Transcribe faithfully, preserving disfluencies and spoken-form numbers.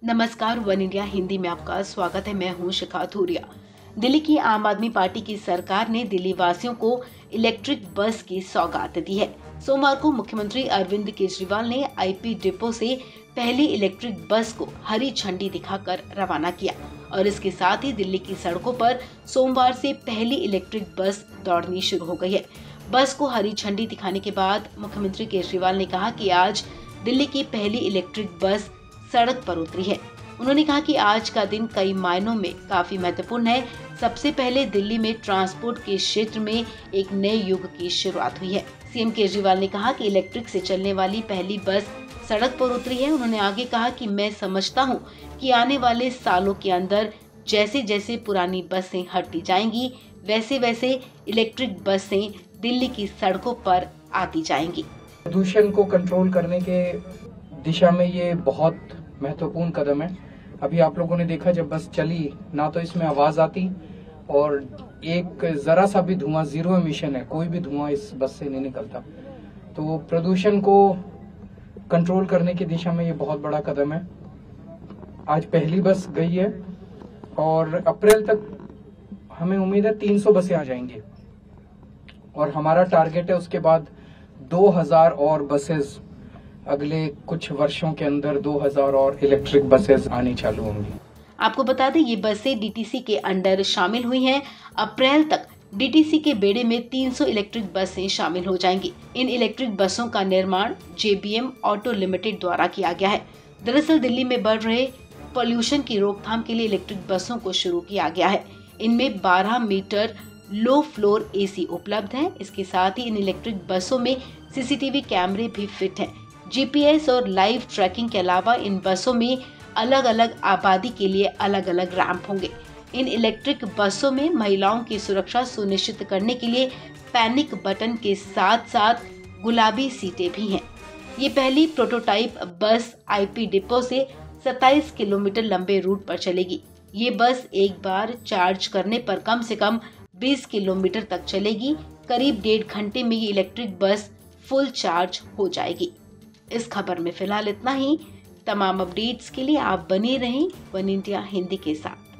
नमस्कार, one India Hindi में आपका स्वागत है। मैं हूं शिखा थूरिया। दिल्ली की आम आदमी पार्टी की सरकार ने दिल्ली वासियों को इलेक्ट्रिक बस की सौगात दी है। सोमवार को मुख्यमंत्री अरविंद केजरीवाल ने आईपी डिपो से पहली इलेक्ट्रिक बस को हरी झंडी दिखाकर रवाना किया और इसके साथ ही दिल्ली की सड़कों पर सोमवार से पहली इलेक्ट्रिक बस दौड़नी शुरू हो गई है। बस को हरी झंडी दिखाने के बाद मुख्यमंत्री केजरीवाल ने कहा कि आज दिल्ली की पहली इलेक्ट्रिक बस सड़क पर उतरी है। उन्होंने कहा कि आज का दिन कई मायनों में काफी महत्वपूर्ण है। सबसे पहले दिल्ली में ट्रांसपोर्ट के क्षेत्र में एक नए युग की शुरुआत हुई है। सीएम केजरीवाल ने कहा कि इलेक्ट्रिक से चलने वाली पहली बस सड़क पर उतरी है। उन्होंने आगे कहा कि मैं समझता हूं कि आने वाले सालों के अंदर जैसे जैसे पुरानी बसें हटती जाएंगी, वैसे वैसे इलेक्ट्रिक बसें दिल्ली की सड़कों पर आती जाएंगी। प्रदूषण को कंट्रोल करने के दिशा में ये बहुत महत्वपूर्ण कदम है। अभी आप लोगों ने देखा जब बस चली ना तो इसमें आवाज आती और एक जरा सा भी धुआं, जीरो एमिशन है, कोई भी धुआं इस बस से नहीं निकलता। तो प्रदूषण को कंट्रोल करने की दिशा में ये बहुत बड़ा कदम है। आज पहली बस गई है और अप्रैल तक हमें उम्मीद है तीन सौ बसें आ जाएंगी और हमारा टारगेट है उसके बाद दो हज़ार और बसेस अगले कुछ वर्षों के अंदर दो हज़ार और इलेक्ट्रिक बसेस आनी चालू होंगी। आपको बता दें ये बसें डीटीसी के अंडर शामिल हुई हैं। अप्रैल तक डीटीसी के बेड़े में तीन सौ इलेक्ट्रिक बसें शामिल हो जाएंगी। इन इलेक्ट्रिक बसों का निर्माण जेबीएम ऑटो लिमिटेड द्वारा किया गया है। दरअसल दिल्ली में बढ़ रहे पॉल्यूशन की रोकथाम के लिए इलेक्ट्रिक बसों को शुरू किया गया है। इनमें बारह मीटर लो फ्लोर एसी उपलब्ध है। इसके साथ ही इन इलेक्ट्रिक बसों में सीसीटीवी कैमरे भी फिट हैं। जीपीएस और लाइव ट्रैकिंग के अलावा इन बसों में अलग अलग आबादी के लिए अलग अलग रैंप होंगे। इन इलेक्ट्रिक बसों में महिलाओं की सुरक्षा सुनिश्चित करने के लिए पैनिक बटन के साथ साथ गुलाबी सीटें भी हैं। ये पहली प्रोटोटाइप बस आईपी डिपो से सत्ताईस किलोमीटर लंबे रूट पर चलेगी। ये बस एक बार चार्ज करने पर कम से कम बीस किलोमीटर तक चलेगी। करीब डेढ़ घंटे में ये इलेक्ट्रिक बस फुल चार्ज हो जाएगी। इस खबर में फिलहाल इतना ही। तमाम अपडेट्स के लिए आप बने रहें वन इंडिया हिंदी के साथ।